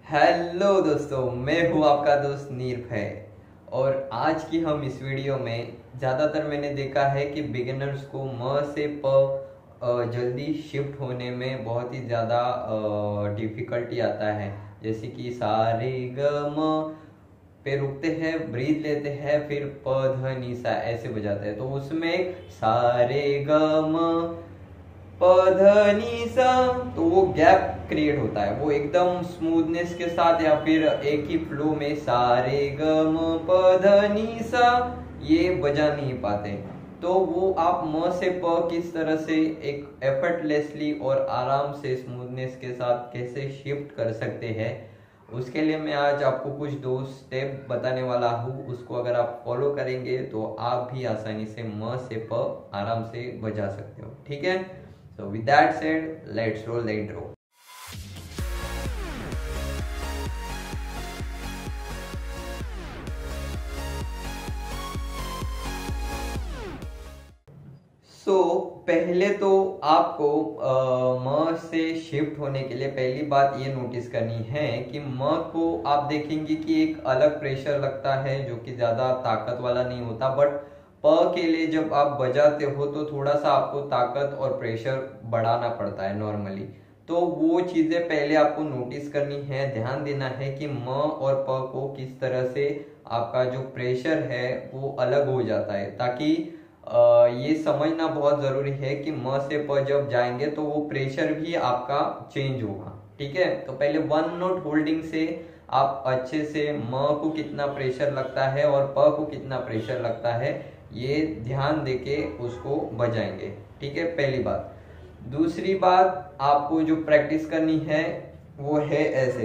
Hello दोस्तों, मैं हूँ आपका दोस्त निर्भय। और आज की हम इस वीडियो में ज़्यादातर मैंने देखा है कि बिगिनर्स को म से प जल्दी शिफ्ट होने में बहुत ही ज़्यादा डिफ़िकल्टी आता है। जैसे कि सा रे ग म पे रुकते हैं, ब्रीथ लेते हैं, फिर प ध नि सा ऐसे बजाते हैं। तो उसमें सा रे ग म प ध नि सा, तो वो गैप क्रिएट होता है। वो एकदम स्मूथनेस के साथ या फिर एक ही फ्लो में सा रे ग म प ध नि सा ये बजा नहीं पाते। तो वो आप म से प किस तरह से एक एफर्टलेसली और आराम से स्मूथनेस के साथ कैसे शिफ्ट कर सकते हैं, उसके लिए मैं आज आपको कुछ दो स्टेप बताने वाला हूँ। उसको अगर आप फॉलो करेंगे तो आप भी आसानी से म से प आराम से बजा सकते हो। ठीक है, so with that said, let's roll the intro. पहले तो आपको म से शिफ्ट होने के लिए पहली बात ये नोटिस करनी है कि म को आप देखेंगे कि एक अलग प्रेशर लगता है जो कि ज्यादा ताकत वाला नहीं होता। बट प के लिए जब आप बजाते हो तो थोड़ा सा आपको ताकत और प्रेशर बढ़ाना पड़ता है नॉर्मली। तो वो चीजें पहले आपको नोटिस करनी है, ध्यान देना है कि म और प को किस तरह से आपका जो प्रेशर है वो अलग हो जाता है, ताकि ये समझना बहुत जरूरी है कि म से प जब जाएंगे तो वो प्रेशर भी आपका चेंज होगा। ठीक है, तो पहले वन नोट होल्डिंग से आप अच्छे से म को कितना प्रेशर लगता है और प को कितना प्रेशर लगता है ये ध्यान देके उसको बजाएंगे। ठीक है, पहली बात। दूसरी बात, आपको जो प्रैक्टिस करनी है वो है ऐसे।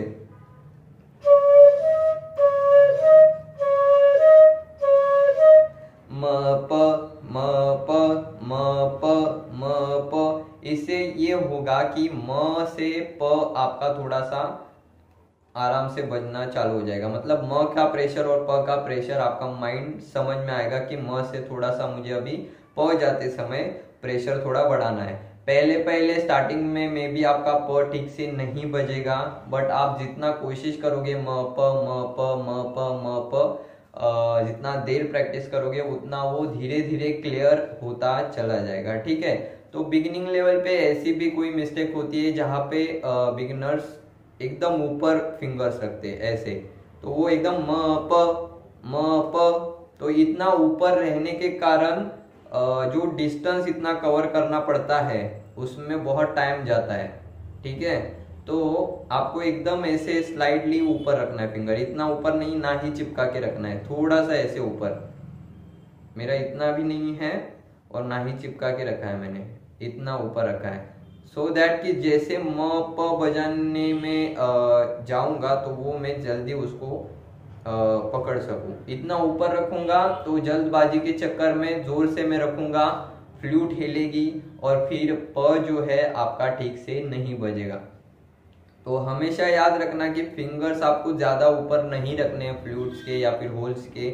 म प म प म प म प, इससे ये होगा कि म से प आपका थोड़ा सा आराम से बजना चालू हो जाएगा। मतलब म का प्रेशर और प का प्रेशर आपका माइंड समझ में आएगा कि म से थोड़ा सा मुझे अभी प जाते समय प्रेशर थोड़ा बढ़ाना है। पहले पहले स्टार्टिंग में मे भी आपका प ठीक से नहीं बजेगा, बट आप जितना कोशिश करोगे म प म प म प म प जितना देर प्रैक्टिस करोगे उतना वो धीरे धीरे क्लियर होता चला जाएगा। ठीक है, तो बिगिनिंग लेवल पे ऐसी भी कोई मिस्टेक होती है जहाँ पे बिगिनर्स एकदम ऊपर फिंगर्स रखते हैं ऐसे, तो वो एकदम म प, तो इतना ऊपर रहने के कारण जो डिस्टेंस इतना कवर करना पड़ता है उसमें बहुत टाइम जाता है। ठीक है, तो आपको एकदम ऐसे स्लाइडली ऊपर रखना है फिंगर, इतना ऊपर नहीं, ना ही चिपका के रखना है, थोड़ा सा ऐसे ऊपर। मेरा इतना भी नहीं है और ना ही चिपका के रखा है मैंने, इतना ऊपर रखा है। सो दैट कि जैसे म प बजाने में जाऊंगा तो वो मैं जल्दी उसको पकड़ सकूं। इतना ऊपर रखूंगा तो जल्दबाजी के चक्कर में जोर से मैं रखूंगा, फ्लूट हिलेगी और फिर प जो है आपका ठीक से नहीं बजेगा। तो हमेशा याद रखना कि फिंगर्स आपको ज्यादा ऊपर नहीं रखने हैं फ्लूट्स के या फिर होल्स के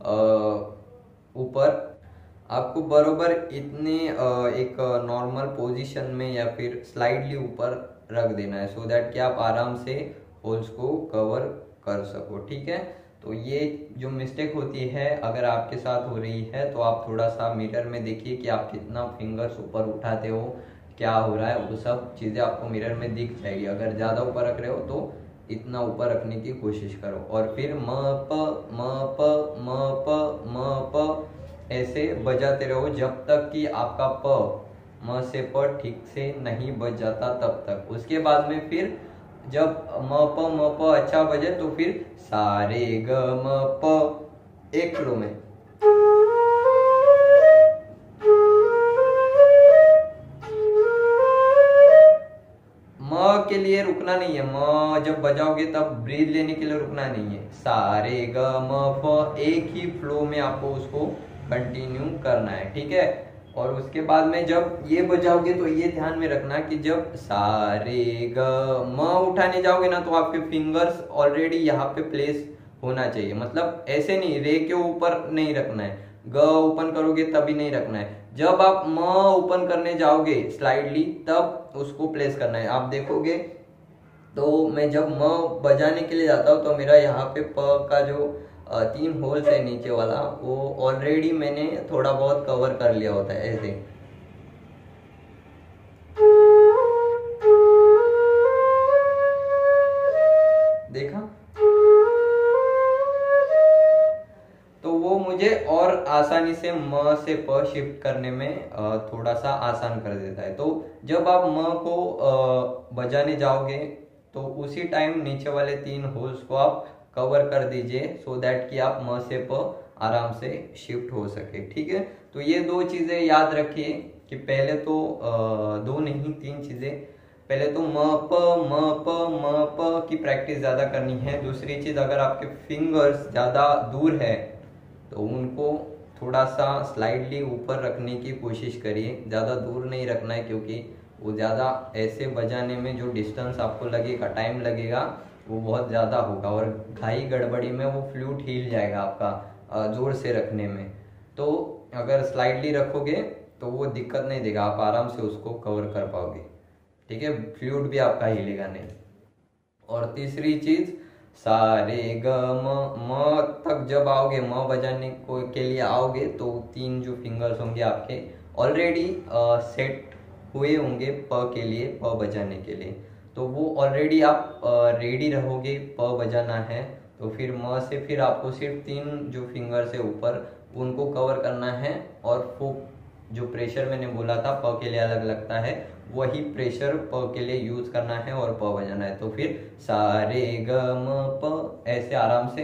ऊपर। आपको बरोबर इतने एक नॉर्मल पोजीशन में या फिर स्लाइडली ऊपर रख देना है, सो दैट कि आप आराम से होल्स को कवर कर सको। ठीक है, तो ये जो मिस्टेक होती है अगर आपके साथ हो रही है तो आप थोड़ा सा मिरर में देखिए कि आप कितना फिंगर्स ऊपर उठाते हो, क्या हो रहा है, वो सब चीजें आपको मिरर में दिख जाएगी। अगर ज्यादा ऊपर रख रहे हो तो इतना ऊपर रखने की कोशिश करो और फिर म प म प म प म प ऐसे बजाते रहो जब तक कि आपका प म से प ठीक से नहीं बज जाता तब तक। उसके बाद में फिर जब म प अच्छा बजे तो फिर सा रे ग म प एक फ्लो में। म के लिए रुकना नहीं है, म जब बजाओगे तब ब्रीथ लेने के लिए रुकना नहीं है। सा रे ग म प एक ही फ्लो में आपको उसको कंटिन्यू करना है। ठीक है, और उसके बाद में जब ये बजाओगे तो ये ध्यान में रखना कि जब सा रे ग म उठाने जाओगे ना तो आपके फिंगर्स ऑलरेडी यहाँ पे प्लेस होना चाहिए। मतलब ऐसे नहीं, रे के ऊपर नहीं रखना है, ग ओपन करोगे तभी नहीं रखना है। जब आप म ओपन करने जाओगे स्लाइडली तब उसको प्लेस करना है। आप देखोगे तो मैं जब म बजाने के लिए जाता हूँ तो मेरा यहाँ पे प का जो 3 होल्स है नीचे वाला, वो ऑलरेडी मैंने थोड़ा बहुत कवर कर लिया होता है ऐसे। देखा? तो वो मुझे और आसानी से म से प शिफ्ट करने में थोड़ा सा आसान कर देता है। तो जब आप म को बजाने जाओगे तो उसी टाइम नीचे वाले 3 होल्स को आप कवर कर दीजिए, सो दैट कि आप म से प आराम से शिफ्ट हो सके। ठीक है, तो ये 2 चीजें याद रखिए कि पहले तो 2 नहीं 3 चीजें। पहले तो म प की प्रैक्टिस ज्यादा करनी है। दूसरी चीज, अगर आपके फिंगर्स ज्यादा दूर है तो उनको थोड़ा सा स्लाइडली ऊपर रखने की कोशिश करिए, ज़्यादा दूर नहीं रखना है, क्योंकि वो ज़्यादा ऐसे बजाने में जो डिस्टेंस आपको लगेगा, टाइम लगेगा, वो बहुत ज़्यादा होगा और घाई गड़बड़ी में वो फ्लूट हिल जाएगा आपका जोर से रखने में। तो अगर स्लाइडली रखोगे तो वो दिक्कत नहीं देगा, आप आराम से उसको कवर कर पाओगे। ठीक है, फ्लूट भी आपका हिलेगा नहीं। और तीसरी चीज, सा रे ग म तक जब आओगे, म बजाने को के लिए आओगे तो 3 जो फिंगर्स होंगे आपके ऑलरेडी सेट हुए होंगे प के लिए, प बजाने के लिए। तो वो ऑलरेडी आप रेडी रहोगे, प बजाना है। तो फिर म से फिर आपको सिर्फ 3 जो फिंगर्स है ऊपर, उनको कवर करना है। और वो जो प्रेशर मैंने बोला था प के लिए अलग लगता है, वही प्रेशर प के लिए यूज करना है और प बजाना है। तो फिर सा रे ग म प ऐसे आराम से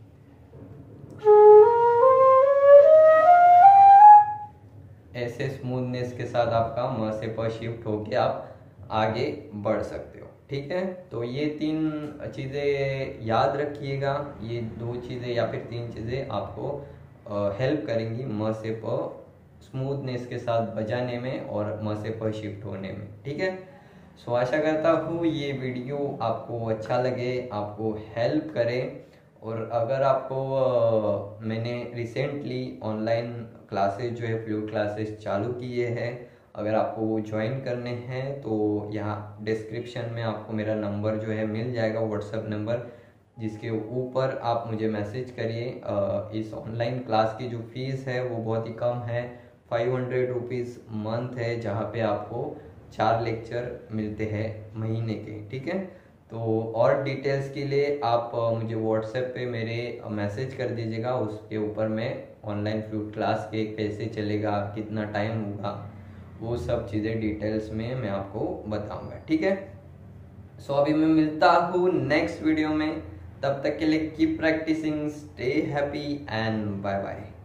ऐसे स्मूथनेस के साथ आपका म से प शिफ्ट होके आप आगे बढ़ सकते हो। ठीक है, तो ये 3 चीज़ें याद रखिएगा। ये 2 चीज़ें या फिर 3 चीज़ें आपको हेल्प करेंगी म से प स्मूथनेस के साथ बजाने में और म से प शिफ्ट होने में। ठीक है, सो आशा करता हूँ ये वीडियो आपको अच्छा लगे, आपको हेल्प करे। और अगर आपको मैंने रिसेंटली ऑनलाइन क्लासेस जो है फ्लूट क्लासेस चालू किए हैं, अगर आपको वो ज्वाइन करने हैं तो यहाँ डिस्क्रिप्शन में आपको मेरा नंबर जो है मिल जाएगा, व्हाट्सएप नंबर, जिसके ऊपर आप मुझे मैसेज करिए। इस ऑनलाइन क्लास की जो फीस है वो बहुत ही कम है, 500 रुपीज़ मंथ है, जहाँ पे आपको 4 लेक्चर मिलते हैं महीने के। ठीक है, तो और डिटेल्स के लिए आप मुझे व्हाट्सएप पे मेरे मैसेज कर दीजिएगा। उसके ऊपर मैं ऑनलाइन फ्लूट क्लास के कैसे चलेगा, कितना टाइम होगा, वो सब चीज़ें डिटेल्स में मैं आपको बताऊंगा। ठीक है, सो अभी मैं मिलता हूँ नेक्स्ट वीडियो में। तब तक के लिए keep practising, stay happy and bye bye.